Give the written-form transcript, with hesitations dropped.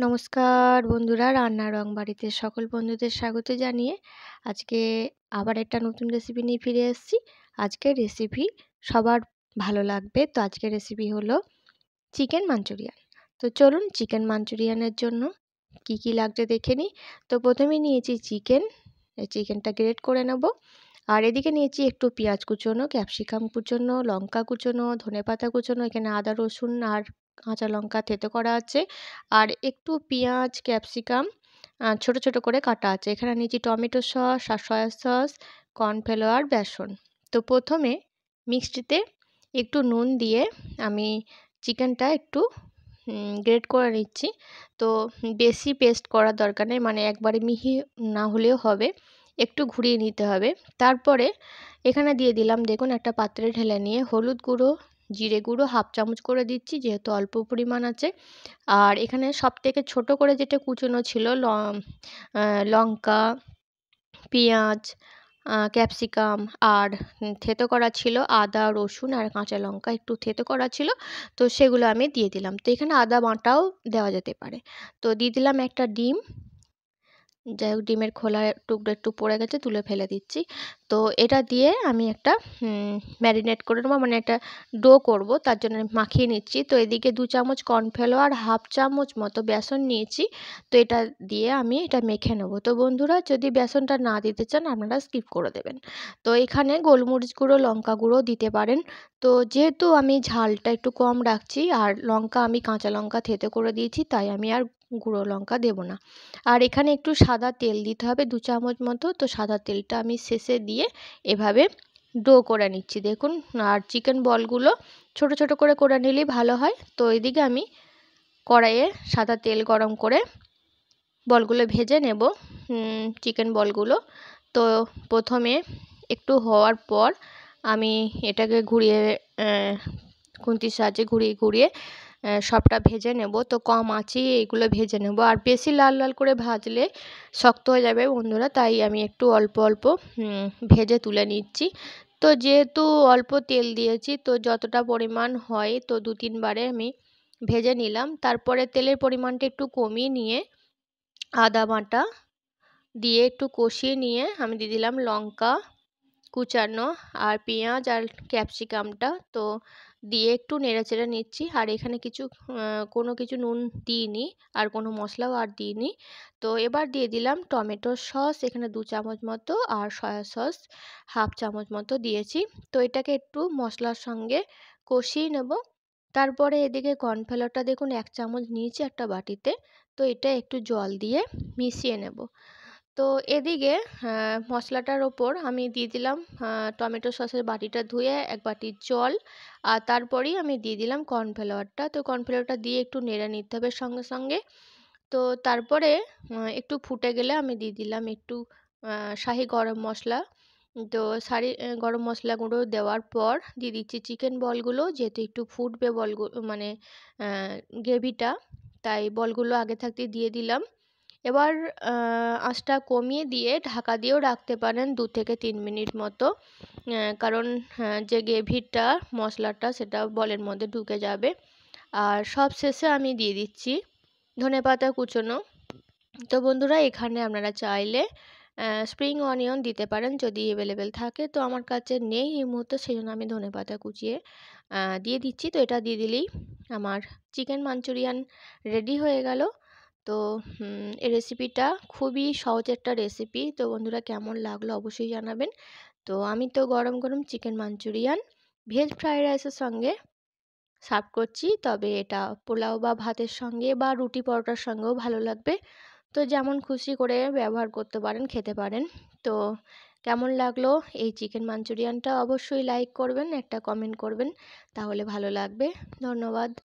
নমস্কার বন্ধুরা, রান্নার রং বাড়িতে সকল বন্ধুদের স্বাগত জানিয়ে আজকে আবার একটা নতুন রেসিপি নিয়ে ফিরে এসেছি। আজকের রেসিপি সবার ভালো লাগবে। তো আজকের রেসিপি হলো চিকেন মাঞ্চুরিয়ান। তো চলুন চিকেন মাঞ্চুরিয়ানের জন্য কি কি লাগছে দেখে নিই। তো প্রথমে নিয়েছি চিকেন, এই চিকেনটা গ্রেট করে নেব। আর এদিকে নিয়েছি একটু পেঁয়াজ কুচোনো, ক্যাপসিকাম কুচোনো, লঙ্কা কুচোনো, ধনেপাতা কুচোনো, এখানে আদা রসুন আর কাঁচা লঙ্কা থেতো করা আছে। আর একটু পেঁয়াজ ক্যাপসিকাম ছোট ছোট করে কাটা আছে। এখানে নিয়েছি টমেটো সস আর সয়া সস, কর্নফ্লাওয়ার, বেসন। তো প্রথমে মিক্সিতে একটু নুন দিয়ে আমি চিকেনটা একটু গ্রেট করে নিচ্ছি। তো বেশি পেস্ট করার দরকার নেই, মানে একবারে মিহি না হলেও হবে, একটু ঘুরিয়ে নিতে হবে। তারপরে এখানে দিয়ে দিলাম, দেখুন একটা পাত্রে ঢেলে নিয়ে হলুদ গুঁড়ো, জিরে গুঁড়ো হাফ চামচ করে দিচ্ছি যেহেতু অল্প পরিমাণ আছে। আর এখানে সবথেকে ছোট করে যেটা কুচোনো ছিল লঙ্কা, পেঁয়াজ, ক্যাপসিকাম আর থেতো করা ছিল আদা রসুন আর কাঁচা লঙ্কা একটু থেতো করা ছিল। তো সেগুলো আমি দিয়ে দিলাম। তো এখানে আদা বাটাও দেওয়া যেতে পারে। তো দিয়ে দিলাম একটা ডিম। যাই হোক, ডিমের খোলার টুকরো একটু পড়ে গেছে, তুলে ফেলে দিচ্ছি। তো এটা দিয়ে আমি একটা ম্যারিনেট করে নেবো, মানে একটা ডো করব, তার জন্য মাখিয়ে নিচ্ছি। তো এদিকে 2 চামচ কর্নফ্লাওয়ার, হাফ চামচ মতো বেসন নিয়েছি। তো এটা দিয়ে আমি এটা মেখে নেবো। তো বন্ধুরা, যদি বেসনটা না দিতে চান আপনারা স্কিপ করে দেবেন। তো এখানে গোলমরিচ গুঁড়ো, লঙ্কা গুঁড়ো দিতে পারেন। তো যেহেতু আমি ঝালটা একটু কম রাখছি আর লঙ্কা আমি কাঁচা লঙ্কা থেতো করে দিয়েছি, তাই আমি আর গুঁড়ো লঙ্কা দেবো না। আর এখানে একটু সাদা তেল দিতে হবে 2 চামচ মতো। তো সাদা তেলটা আমি শেষে দিয়ে এভাবে ডো করে নিচ্ছি, দেখুন। আর চিকেন বলগুলো ছোট ছোট করে করে নিলেই ভালো হয়। তো এদিকে আমি কড়াইয়ে সাদা তেল গরম করে বলগুলো ভেজে নেব, চিকেন বলগুলো। তো প্রথমে একটু হওয়ার পর আমি এটাকে ঘুরিয়ে খুন্তির সাহায্যে ঘুরিয়ে ঘুরিয়ে সবটা ভেজে নেব। তো কম আঁচেই এগুলো ভেজে নেব, আর বেশি লাল লাল করে ভাজলে শক্ত হয়ে যাবে বন্ধুরা, তাই আমি একটু অল্প অল্প ভেজে তুলে নিচ্ছি। তো যেহেতু অল্প তেল দিয়েছি, তো যতটা পরিমাণ হয় তো 2-3 বারে আমি ভেজে নিলাম। তারপরে তেলের পরিমাণটা একটু কমিয়ে নিয়ে আদা বাটা দিয়ে একটু কষিয়ে নিয়ে আমি দিয়ে দিলাম লঙ্কা কুচানো আর পেঁয়াজ আর ক্যাপসিকামটা। তো দিয়ে একটু নেড়েচেড়ে নিচ্ছি। আর এখানে কোনো কিছু নুন দিইনি আর কোনো মশলাও আর দিইনি। তো এবার দিয়ে দিলাম টমেটো সস, এখানে 2 চামচ মতো, আর সয়া সস হাফ চামচ মতো দিয়েছি। তো এটাকে একটু মশলার সঙ্গে কষিয়ে নেব। তারপরে এদিকে কর্নফ্লাওয়ারটা দেখুন 1 চামচ নিয়েছি একটা বাটিতে। তো এটা একটু জল দিয়ে মিশিয়ে নেব। তো এদিকে মশলাটার ওপর আমি দিয়ে দিলাম টমেটো সসের বাটিটা ধুয়ে 1 বাটি জল। আর তারপরেই আমি দিয়ে দিলাম কর্নফ্লাওয়ারটা। তো কর্নফ্লাওয়ারটা দিয়ে একটু নেড়ে নিতে হবে সঙ্গে সঙ্গে। তো তারপরে একটু ফুটে গেলে আমি দিয়ে দিলাম একটু শাহি গরম মশলা। তো গরম মশলা গুঁড়ো দেওয়ার পর দিয়ে দিচ্ছি চিকেন বলগুলো, যেহেতু একটু ফুটবে বলগুলো, মানে গ্রেভিটা, তাই বলগুলো আগে থাকতে দিয়ে দিলাম। এবার আঁচটা কমিয়ে দিয়ে ঢাকা দিয়েও রাখতে পারেন 2 থেকে 3 মিনিট মতো, কারণ যে গ্রেভিটা মশলাটা সেটা বলের মধ্যে ঢুকে যাবে। আর সব শেষে আমি দিয়ে দিচ্ছি ধনেপাতা কুচোনো। তো বন্ধুরা, এখানে আপনারা চাইলে স্প্রিং অনিয়ন দিতে পারেন যদি অ্যাভেলেবেল থাকে। তো আমার কাছে নেই এই মুহূর্তে, সেই জন্য আমি ধনেপাতা কুচিয়ে দিয়ে দিচ্ছি। তো এটা দিয়ে দিলেই আমার চিকেন মাঞ্চুরিয়ান রেডি হয়ে গেল। তো এই রেসিপিটা খুবই সহজ একটা রেসিপি। তো বন্ধুরা, কেমন লাগলো অবশ্যই জানাবেন। তো আমি তো গরম গরম চিকেন মাঞ্চুরিয়ান ভেজ ফ্রাইড রাইসের সঙ্গে সার্ভ করছি, তবে এটা পোলাও বা ভাতের সঙ্গে বা রুটি পরোটার সঙ্গেও ভালো লাগবে। তো যেমন খুশি করে ব্যবহার করতে পারেন, খেতে পারেন। তো কেমন লাগলো এই চিকেন মাঞ্চুরিয়ানটা অবশ্যই লাইক করবেন, একটা কমেন্ট করবেন, তাহলে ভালো লাগবে। ধন্যবাদ।